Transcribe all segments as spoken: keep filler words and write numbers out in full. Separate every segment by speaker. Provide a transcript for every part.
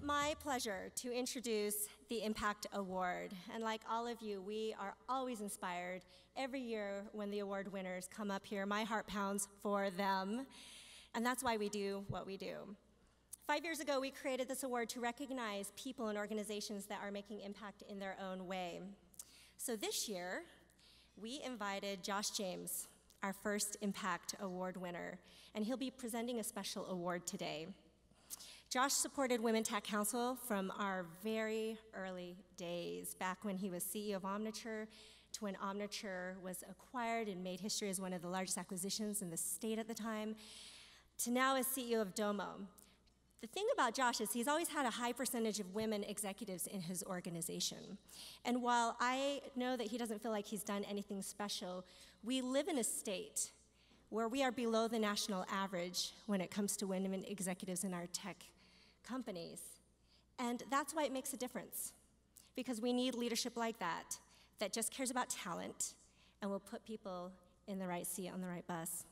Speaker 1: my pleasure to introduce the Impact Award. And like all of you, we are always inspired every year when the award winners come up here. My heart pounds for them. And that's why we do what we do. Five years ago, we created this award to recognize people and organizations that are making impact in their own way. So this year, we invited Josh James, our first Impact Award winner, and he'll be presenting a special award today. Josh supported Women Tech Council from our very early days, back when he was C E O of Omniture, to when Omniture was acquired and made history as one of the largest acquisitions in the state at the time, to now as C E O of Domo. The thing about Josh is he's always had a high percentage of women executives in his organization. And while I know that he doesn't feel like he's done anything special, we live in a state where we are below the national average when it comes to women executives in our tech companies. And that's why it makes a difference, because we need leadership like that, that just cares about talent and will put people in the right seat on the right bus.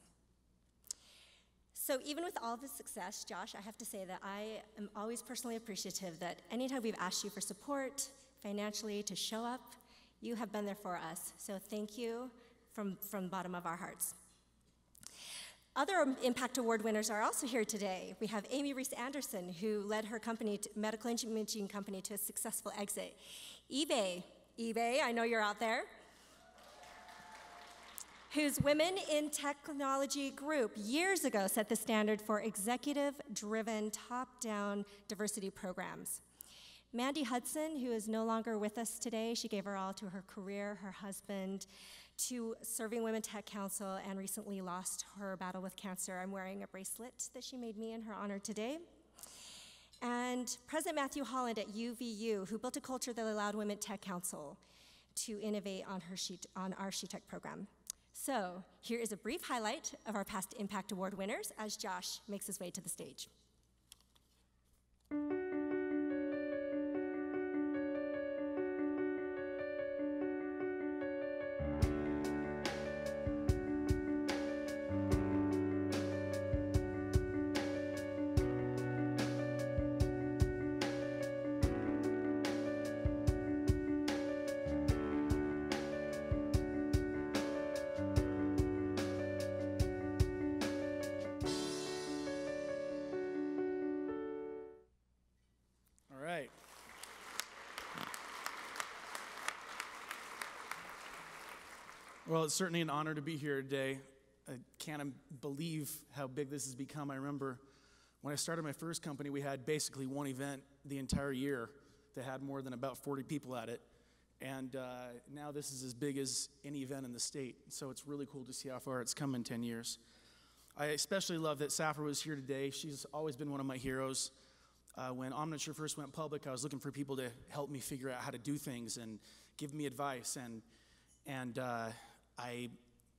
Speaker 1: So even with all of the success, Josh, I have to say that I am always personally appreciative that anytime we've asked you for support financially to show up, you have been there for us. So thank you from, from the bottom of our hearts. Other Impact Award winners are also here today. We have Amy Reese Anderson, who led her company, medical imaging company, to a successful exit. eBay, eBay, I know you're out there, whose Women in Technology group years ago set the standard for executive-driven, top-down diversity programs. Mandy Hudson, who is no longer with us today, she gave her all to her career, her husband, to serving Women Tech Council, and recently lost her battle with cancer. I'm wearing a bracelet that she made me in her honor today. And President Matthew Holland at U V U, who built a culture that allowed Women Tech Council to innovate on, her she, on our She Tech program. So here is a brief highlight of our past Impact Award winners as Josh makes his way to the stage.
Speaker 2: Well, it's certainly an honor to be here today. I can't believe how big this has become. I remember when I started my first company, we had basically one event the entire year that had more than about forty people at it. And uh, now this is as big as any event in the state. So it's really cool to see how far it's come in ten years. I especially love that Safra was here today. She's always been one of my heroes. Uh, when Omniture first went public, I was looking for people to help me figure out how to do things and give me advice. And, and uh, I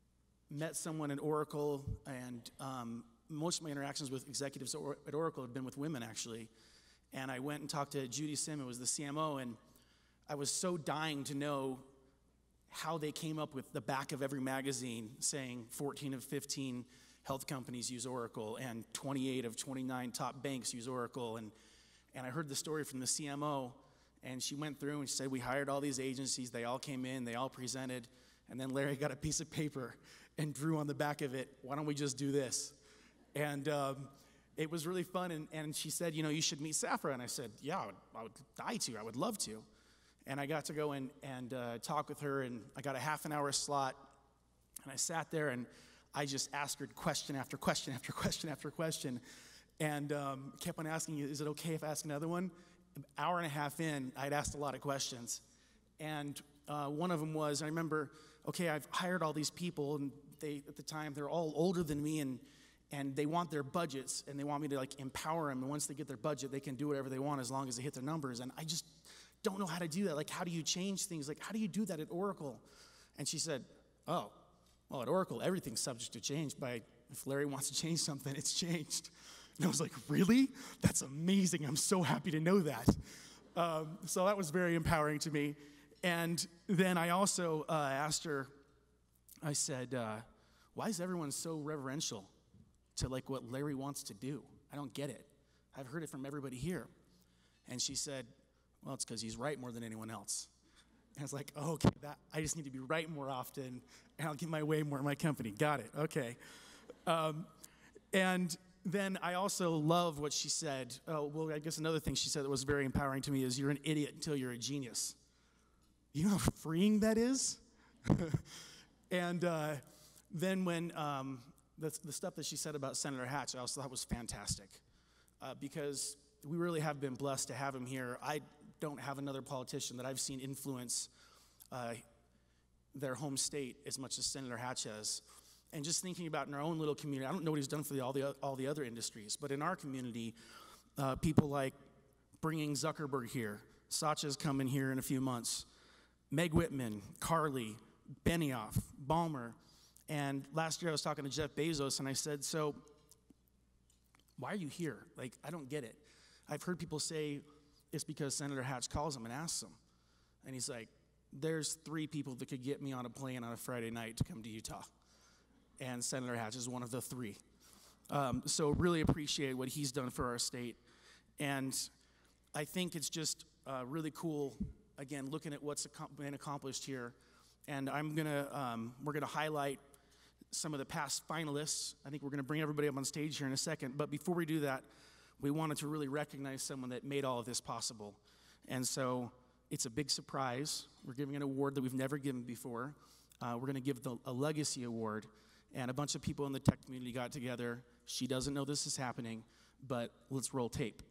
Speaker 2: met someone at Oracle, and um, most of my interactions with executives at Oracle had been with women, actually. And I went and talked to Judy Sim, who was the C M O, and I was so dying to know how they came up with the back of every magazine saying fourteen of fifteen health companies use Oracle, and twenty-eight of twenty-nine top banks use Oracle. And, and I heard the story from the C M O, and she went through and she said, we hired all these agencies, they all came in, they all presented. And then Larry got a piece of paper and drew on the back of it, why don't we just do this? And um, it was really fun, and, and she said, you know, you should meet Safra. And I said, yeah, I would, I would die to, I would love to. And I got to go in and uh, talk with her, and I got a half an hour slot, and I sat there, and I just asked her question after question after question after question, and um, kept on asking, is it okay if I ask another one? An hour and a half in, I'd asked a lot of questions. And uh, one of them was, I remember, okay, I've hired all these people, and they, at the time, they're all older than me, and and they want their budgets, and they want me to like empower them, and once they get their budget, they can do whatever they want as long as they hit their numbers. And I just don't know how to do that. Like, how do you change things? Like, how do you do that at Oracle? And she said, oh, well, at Oracle, everything's subject to change. By if Larry wants to change something, it's changed. And I was like, really? That's amazing. I'm so happy to know that. Um, so that was very empowering to me. And then I also uh, asked her, I said, uh, why is everyone so reverential to like what Larry wants to do? I don't get it. I've heard it from everybody here. And she said, well, it's because he's right more than anyone else. And I was like, oh, okay, that, I just need to be right more often, and I'll get my way more in my company. Got it, okay. Um, and then I also love what she said. Oh, well, I guess another thing she said that was very empowering to me is you're an idiot until you're a genius. You know how freeing that is? And uh, then when um, the, the stuff that she said about Senator Hatch, I also thought was fantastic uh, because we really have been blessed to have him here. I don't have another politician that I've seen influence uh, their home state as much as Senator Hatch has. And just thinking about in our own little community, I don't know what he's done for the, all, the, all the other industries, but in our community, uh, people like bringing Zuckerberg here, Satya's coming here in a few months, Meg Whitman, Carly, Benioff, Ballmer, and last year I was talking to Jeff Bezos and I said, so why are you here? Like, I don't get it. I've heard people say it's because Senator Hatch calls him and asks him. And he's like, there's three people that could get me on a plane on a Friday night to come to Utah. And Senator Hatch is one of the three. Um, so really appreciate what he's done for our state. And I think it's just uh, really cool, again, looking at what's been accomplished here. And I'm gonna, um, we're gonna highlight some of the past finalists. I think we're gonna bring everybody up on stage here in a second. But before we do that, we wanted to really recognize someone that made all of this possible. And so it's a big surprise. We're giving an award that we've never given before. Uh, we're gonna give the, a legacy award. And a bunch of people in the tech community got together. She doesn't know this is happening, but let's roll tape.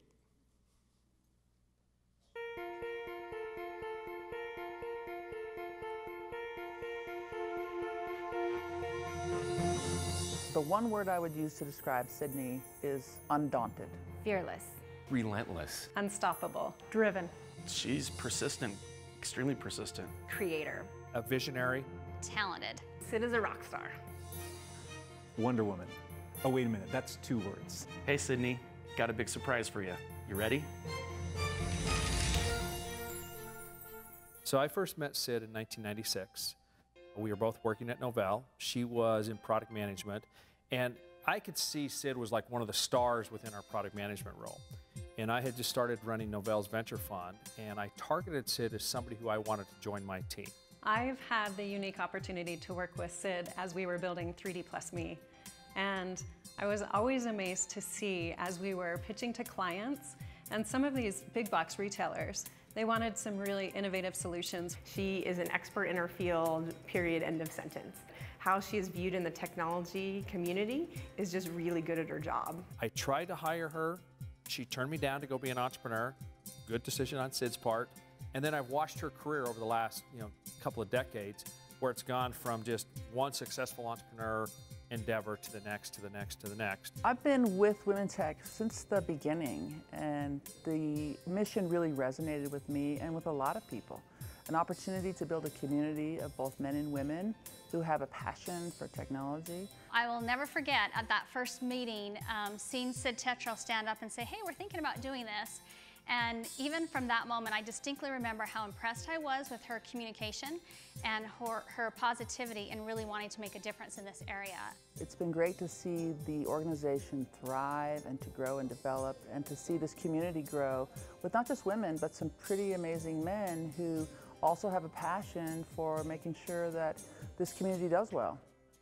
Speaker 3: The one word I would use to describe Sydney is undaunted.
Speaker 4: Fearless.
Speaker 5: Relentless.
Speaker 6: Unstoppable. Driven.
Speaker 7: She's persistent, extremely persistent.
Speaker 6: Creator.
Speaker 8: A visionary.
Speaker 4: Talented.
Speaker 6: Sid is a rock star.
Speaker 9: Wonder Woman. Oh, wait a minute, that's two words.
Speaker 7: Hey, Sydney, got a big surprise for you. You ready?
Speaker 8: So I first met Sid in nineteen ninety-six. We were both working at Novell. She was in product management, and I could see Sid was like one of the stars within our product management role. And I had just started running Novell's venture fund, and I targeted Sid as somebody who I wanted to join my team.
Speaker 6: I've had the unique opportunity to work with Sid as we were building three D Plus Me. And I was always amazed to see as we were pitching to clients and some of these big box retailers, they wanted some really innovative solutions.
Speaker 10: She is an expert in her field, period, end of sentence. How she is viewed in the technology community is just really good at her job.
Speaker 8: I tried to hire her. She turned me down to go be an entrepreneur. Good decision on Sid's part. And then I've watched her career over the last you know, couple of decades where it's gone from just one successful entrepreneur endeavor to the next, to the next, to the next.
Speaker 3: I've been with Women Tech since the beginning, and the mission really resonated with me and with a lot of people. An opportunity to build a community of both men and women who have a passion for technology.
Speaker 4: I will never forget at that first meeting, um, seeing Sid Tetrell stand up and say, hey, we're thinking about doing this. And even from that moment, I distinctly remember how impressed I was with her communication and her, her positivity in really wanting to make a difference in this area.
Speaker 3: It's been great to see the organization thrive and to grow and develop and to see this community grow with not just women, but some pretty amazing men who also have a passion for making sure that this community does well.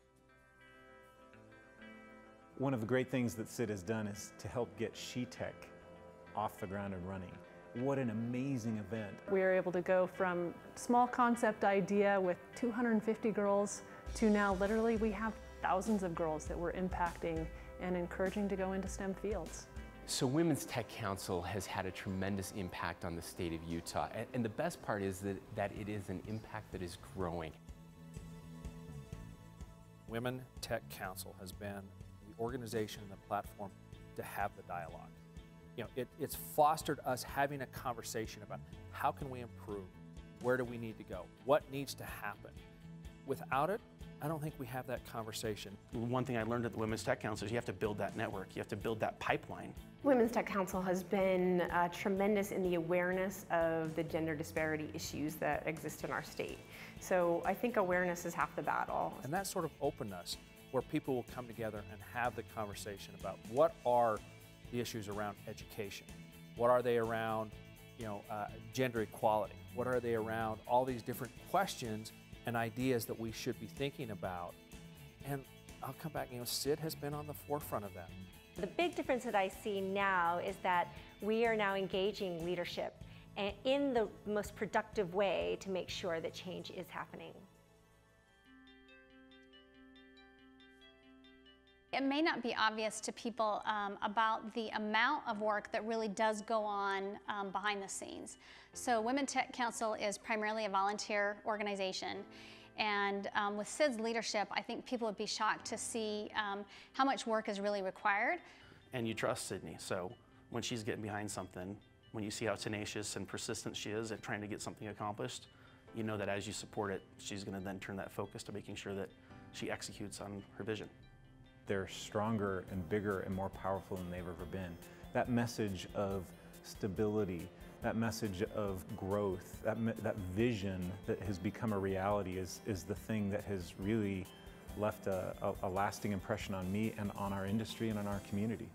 Speaker 9: One of the great things that Sid has done is to help get SheTech off the ground and running. What an amazing event.
Speaker 6: We were able to go from small concept idea with two hundred fifty girls to now literally we have thousands of girls that we're impacting and encouraging to go into STEM fields.
Speaker 5: So Women's Tech Council has had a tremendous impact on the state of Utah. And, and the best part is that, that it is an impact that is growing.
Speaker 8: Women Tech Council has been the organization and the platform to have the dialogue. You know, it, it's fostered us having a conversation about how can we improve, where do we need to go, what needs to happen. Without it, I don't think we have that conversation.
Speaker 7: One thing I learned at the Women's Tech Council is you have to build that network. You have to build that pipeline.
Speaker 10: Women's Tech Council has been uh, tremendous in the awareness of the gender disparity issues that exist in our state. So I think awareness is half the battle.
Speaker 8: And that sort of openness where people will come together and have the conversation about what are the issues around education, what are they around you know, uh, gender equality? What are they around all these different questions and ideas that we should be thinking about? And I'll come back, you know, Sid has been on the forefront of that.
Speaker 11: The big difference that I see now is that we are now engaging leadership in the most productive way to make sure that change is happening.
Speaker 4: It may not be obvious to people um, about the amount of work that really does go on um, behind the scenes. So Women Tech Council is primarily a volunteer organization. And um, with Sid's leadership, I think people would be shocked to see um, how much work is really required.
Speaker 7: And you trust Sydney, so when she's getting behind something, when you see how tenacious and persistent she is at trying to get something accomplished, you know that as you support it, she's going to then turn that focus to making sure that she executes on her vision.
Speaker 9: They're stronger and bigger and more powerful than they've ever been. That message of stability, that message of growth, that, that vision that has become a reality is, is the thing that has really left a, a, a lasting impression on me and on our industry and on our community.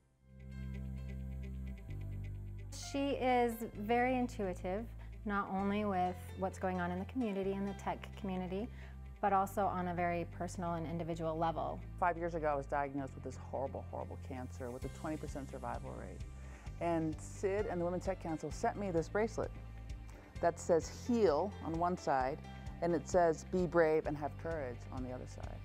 Speaker 12: She is very intuitive, not only with what's going on in the community, in the tech community, but also on a very personal and individual level.
Speaker 3: Five years ago, I was diagnosed with this horrible, horrible cancer with a twenty percent survival rate. And Sid and the Women Tech Council sent me this bracelet that says heal on one side, and it says be brave and have courage on the other side.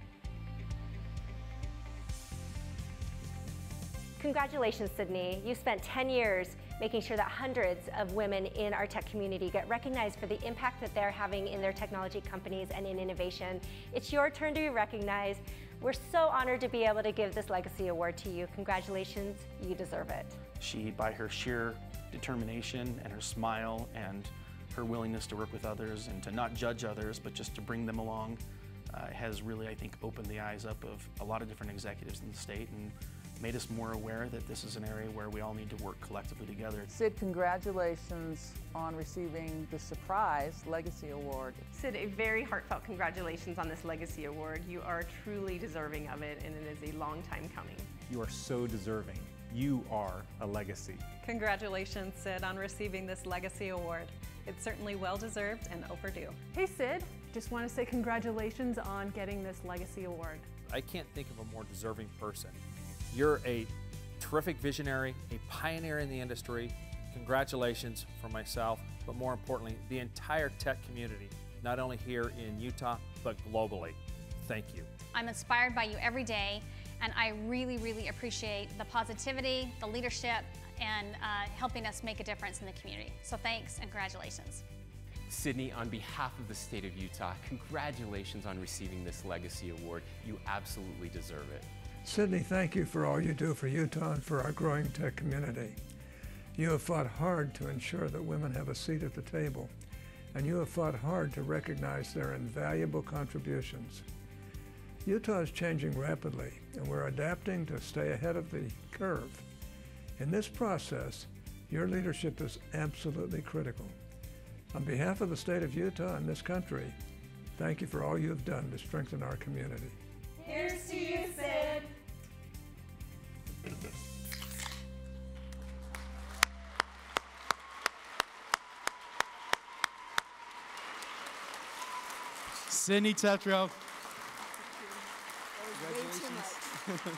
Speaker 11: Congratulations, Sydney. You spent ten years making sure that hundreds of women in our tech community get recognized for the impact that they're having in their technology companies and in innovation. It's your turn to be recognized. We're so honored to be able to give this legacy award to you. Congratulations, you deserve it.
Speaker 7: She, by her sheer determination and her smile and her willingness to work with others and to not judge others, but just to bring them along, uh, has really, I think, opened the eyes up of a lot of different executives in the state and made us more aware that this is an area where we all need to work collectively together.
Speaker 3: Sid, congratulations on receiving the surprise Legacy Award.
Speaker 10: Sid, a very heartfelt congratulations on this Legacy Award. You are truly deserving of it, and it is a long time coming.
Speaker 9: You are so deserving. You are a legacy.
Speaker 6: Congratulations, Sid, on receiving this Legacy Award. It's certainly well-deserved and overdue.
Speaker 13: Hey, Sid, just want to say congratulations on getting this Legacy Award.
Speaker 8: I can't think of a more deserving person. You're a terrific visionary, a pioneer in the industry. Congratulations from myself, but more importantly, the entire tech community, not only here in Utah, but globally. Thank you.
Speaker 4: I'm inspired by you every day, and I really, really appreciate the positivity, the leadership, and uh, helping us make a difference in the community. So thanks and congratulations.
Speaker 5: Sydney, on behalf of the state of Utah, congratulations on receiving this Legacy Award. You absolutely deserve it.
Speaker 14: Sydney, thank you for all you do for Utah and for our growing tech community. You have fought hard to ensure that women have a seat at the table, and you have fought hard to recognize their invaluable contributions. Utah is changing rapidly, and we're adapting to stay ahead of the curve. In this process, your leadership is absolutely critical. On behalf of the state of Utah and this country, thank you for all you have done to strengthen our community.
Speaker 15: Here's to you, Sid.
Speaker 2: Sydney Tetrow.
Speaker 15: Congratulations.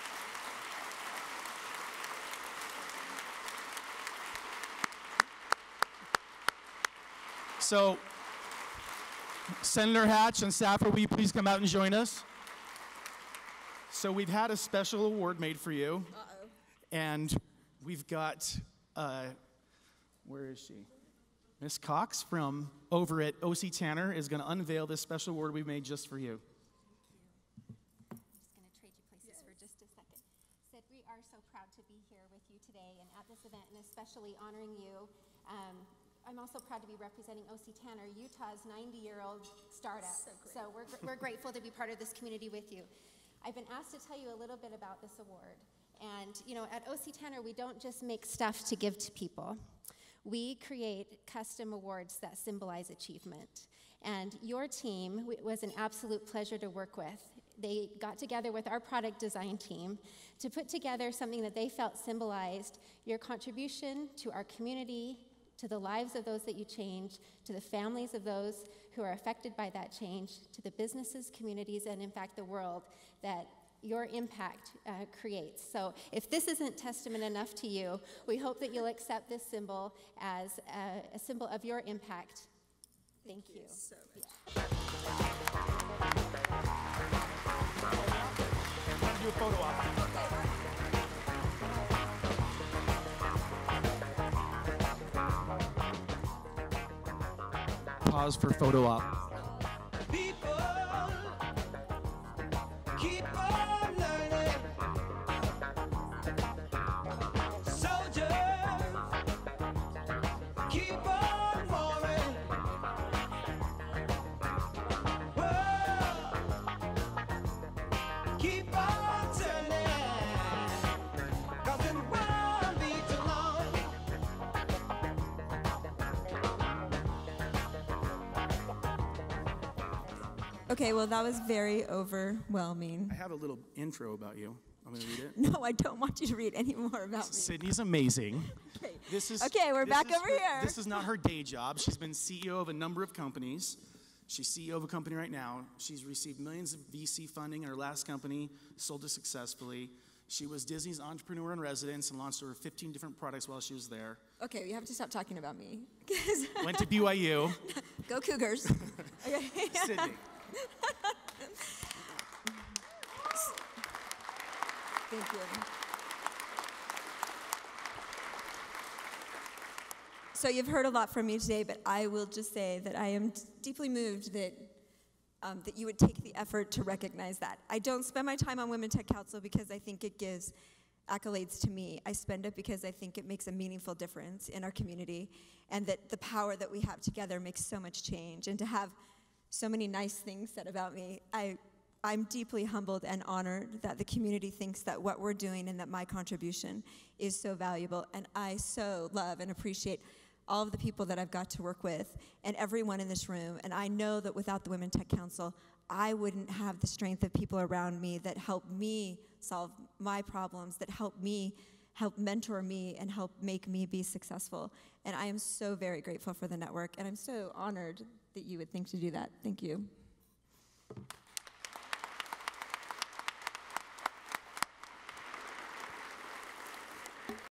Speaker 2: So, Senator Hatch and Stafford, will you please come out and join us? So we've had a special award made for you.
Speaker 15: Uh-oh.
Speaker 2: And we've got, uh, where is she? Miss Cox from over at O C Tanner is going to unveil this special award we made just for you.
Speaker 16: I'm just going to trade you places for just a second. Sid, we are so proud to be here with you today and at this event, and especially honoring you. Um, I'm also proud to be representing O C Tanner, Utah's ninety-year-old startup. So, so we're, we're grateful to be part of this community with you. I've been asked to tell you a little bit about this award. And, you know, at O C Tanner, we don't just make stuff to give to people. We create custom awards that symbolize achievement. And your team was an absolute pleasure to work with. They got together with our product design team to put together something that they felt symbolized your contribution to our community, to the lives of those that you change, to the families of those who are affected by that change, to the businesses, communities, and in fact the world that your impact uh, creates. So if this isn't testament enough to you, we hope that you'll accept this symbol as a, a symbol of your impact. Thank, Thank you. you so much.
Speaker 2: Do a photo op. Pause for photo op.
Speaker 17: Okay, well, that was very overwhelming.
Speaker 2: I have a little intro about you. I'm going to read it.
Speaker 17: No, I don't want you to read any more about me.
Speaker 2: Sydney's amazing.
Speaker 17: Okay,
Speaker 2: this is,
Speaker 17: okay we're
Speaker 2: this
Speaker 17: back
Speaker 2: is
Speaker 17: over
Speaker 2: her,
Speaker 17: here.
Speaker 2: This is not her day job. She's been C E O of a number of companies. She's C E O of a company right now. She's received millions of V C funding in her last company, sold it successfully. She was Disney's entrepreneur in residence and launched over fifteen different products while she was there.
Speaker 17: Okay, you have to stop talking about me.
Speaker 2: Went to B Y U.
Speaker 17: Go Cougars. Okay.
Speaker 2: Sydney.
Speaker 17: Thank you. So you've heard a lot from me today, but I will just say that I am deeply moved that um, that you would take the effort to recognize that. I don't spend my time on Women Tech Council because I think it gives accolades to me. I spend it because I think it makes a meaningful difference in our community, and that the power that we have together makes so much change. And to have so many nice things said about me, I. I'm deeply humbled and honored that the community thinks that what we're doing and that my contribution is so valuable. And I so love and appreciate all of the people that I've got to work with and everyone in this room. And I know that without the Women Tech Council, I wouldn't have the strength of people around me that help me solve my problems, that help me, help mentor me, and help make me be successful. And I am so very grateful for the network, and I'm so honored that you would think to do that. Thank you.